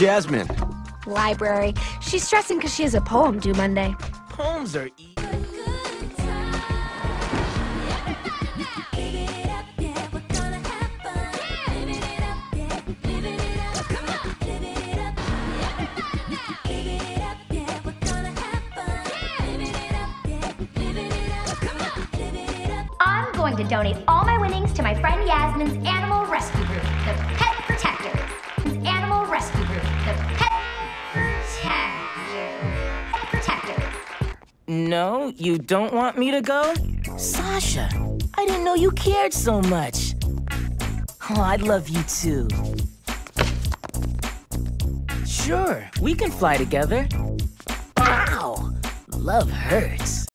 Jasmine? Library. She's stressing because she has a poem due Monday. Poems are I'm going to donate all my winnings to my friend Yasmin's animal rescue group, the Pet Protectors. Animal rescue group, the Pet Protectors. No, you don't want me to go? Sasha, I didn't know you cared so much. Oh, I'd love you too. Sure, we can fly together. Ow! Love hurts.